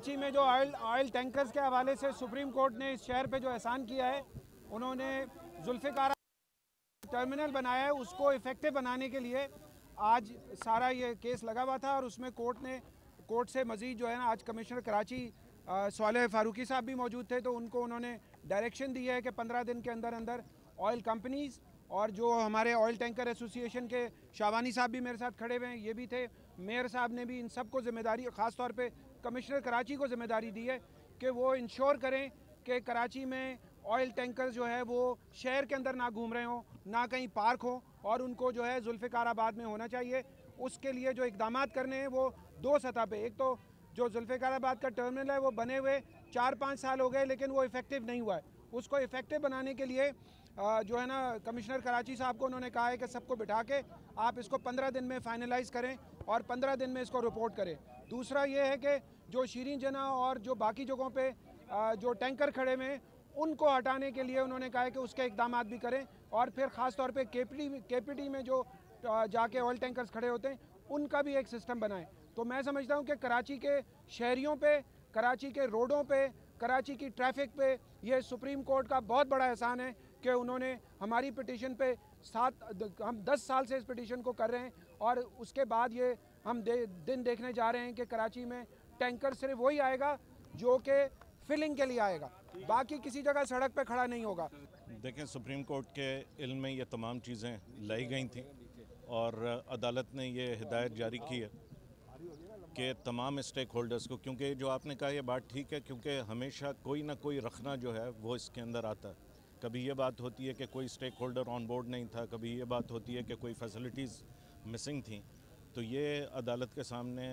कराची में जो oil tankers के हवाले से सुप्रीम कोर्ट ने इस शहर पे जो एहसान किया है, उन्होंने जुल्फ़िकार टर्मिनल बनाया है, उसको इफ़ेक्टिव बनाने के लिए आज सारा ये केस लगा हुआ था और उसमें कोर्ट से मज़ीद जो है ना, आज कमिश्नर कराची सालेह फारूकी साहब भी मौजूद थे, तो उनको उन्होंने डायरेक्शन दी है कि 15 दिन के अंदर अंदर ऑयल कंपनीज़ और जो हमारे ऑयल टैंकर एसोसिएशन के शाबानी साहब भी मेरे साथ खड़े हुए हैं, ये भी थे, मेयर साहब ने भी इन सब को ज़िम्मेदारी, ख़ास तौर पे कमिश्नर कराची को ज़िम्मेदारी दी है कि वो इंश्योर करें कि कराची में ऑयल टैंकर जो है वो शहर के अंदर ना घूम रहे हों, ना कहीं पार्क हो, और उनको जो है जुल्फ़िकाराबाद में होना चाहिए। उसके लिए जो इक़दाम करने हैं वो दो सतह पे, एक तो जो जुल्फ़िकाराबाद का टर्मिनल है वो बने हुए 4-5 साल हो गए लेकिन वो इफ़ेक्टिव नहीं हुआ है, उसको इफ़ेक्टिव बनाने के लिए जो है ना, कमिश्नर कराची साहब को उन्होंने कहा है कि सबको बिठा के आप इसको 15 दिन में फाइनलाइज़ करें और 15 दिन में इसको रिपोर्ट करें। दूसरा ये है कि जो शीरीन जना और जो बाकी जगहों पे जो टैंकर खड़े हुए हैं उनको हटाने के लिए उन्होंने कहा है कि उसके इक़दाम भी करें, और फिर ख़ास तौर पे केपीटी में जो जाके ऑयल टैंकर्स खड़े होते हैं उनका भी एक सिस्टम बनाएं। तो मैं समझता हूँ कि कराची के शहरियों पे, कराची के रोडों पे, कराची की ट्रैफिक पे ये सुप्रीम कोर्ट का बहुत बड़ा एहसान है कि उन्होंने हमारी पिटीशन पे हम 10 साल से इस पिटीशन को कर रहे हैं, और उसके बाद ये हम दिन देखने जा रहे हैं कि कराची में टैंकर सिर्फ वही आएगा जो कि फिलिंग के लिए आएगा, बाकी किसी जगह सड़क पे खड़ा नहीं होगा। देखें, सुप्रीम कोर्ट के इल्म में ये तमाम चीज़ें लाई गई थी और अदालत ने ये हिदायत जारी की है कि तमाम स्टेक होल्डर्स को, क्योंकि जो आपने कहा ये बात ठीक है, क्योंकि हमेशा कोई ना कोई रखना जो है वो इसके अंदर आता है। कभी ये बात होती है कि कोई स्टेक होल्डर ऑन बोर्ड नहीं था, कभी ये बात होती है कि कोई फैसिलिटीज़ मिसिंग थी। तो ये अदालत के सामने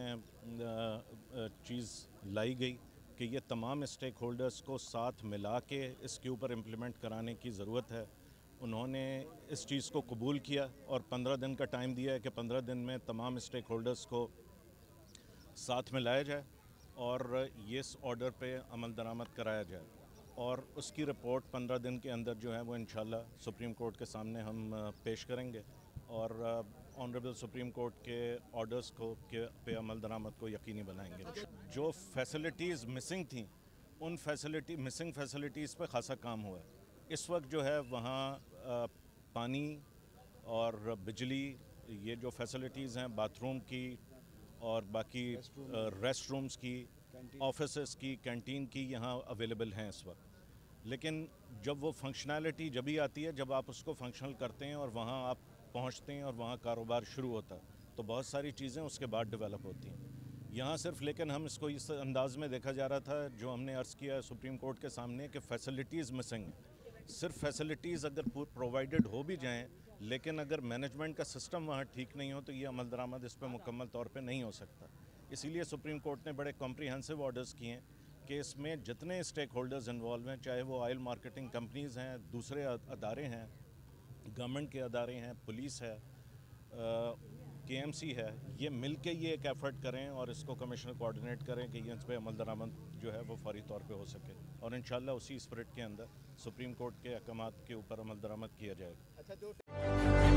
चीज़ लाई गई कि ये तमाम स्टेक होल्डर्स को साथ मिला के इसके ऊपर इम्प्लीमेंट कराने की ज़रूरत है। उन्होंने इस चीज़ को कबूल किया और 15 दिन का टाइम दिया है कि 15 दिन में तमाम स्टेक होल्डर्स को साथ में लाया जाए और ये इस ऑर्डर पे अमल दरामद कराया जाए, और उसकी रिपोर्ट 15 दिन के अंदर जो है वो इंशाल्लाह सुप्रीम कोर्ट के सामने हम पेश करेंगे और ऑनरेबल सुप्रीम कोर्ट के ऑर्डर्स को पे अमल दरामद को यकीनी बनाएंगे। जो फैसिलिटीज़ मिसिंग थी उन मिसिंग फैसिलिटीज़ पे खासा काम हुआ है। इस वक्त जो है वहाँ पानी और बिजली, ये जो फैसिलिटीज़ हैं बाथरूम की और बाकी रेस्ट रूम्स की, ऑफिसेस की, कैंटीन की, यहाँ अवेलेबल हैं इस वक्त। लेकिन जब वो फंक्शनैलिटी जब ही आती है जब आप उसको फंक्शनल करते हैं और वहाँ आप पहुँचते हैं और वहाँ कारोबार शुरू होता है, तो बहुत सारी चीज़ें उसके बाद डेवलप होती हैं। यहाँ सिर्फ लेकिन हम इसको इस अंदाज़ में देखा जा रहा था, जो हमने अर्ज़ किया सुप्रीम कोर्ट के सामने, कि फ़ैसिलिटीज़ मिसिंग हैं। सिर्फ फैसिलिटीज़ अगर प्रोवाइडेड हो भी जाएँ, लेकिन अगर मैनेजमेंट का सिस्टम वहाँ ठीक नहीं हो तो ये अमल दरामद इस पर मुकम्मल तौर पे नहीं हो सकता। इसीलिए सुप्रीम कोर्ट ने बड़े कॉम्प्रिहेंसिव ऑर्डर्स किए हैं कि इसमें जितने स्टेक होल्डर्स इन्वॉल्व हैं, चाहे वो ऑयल मार्केटिंग कंपनीज़ हैं, दूसरे अदारे हैं, गवर्नमेंट के अदारे हैं, पुलिस है, KMC है, ये मिल के ये एक एफ़र्ट करें और इसको कमिश्नर कोऑर्डिनेट करें कि ये इस पर अमल दरामद जो है वो फौरी तौर पे हो सके, और इंशाल्लाह उसी स्पिरिट के अंदर सुप्रीम कोर्ट के अहकामात के ऊपर अमल दरामद किया जाएगा।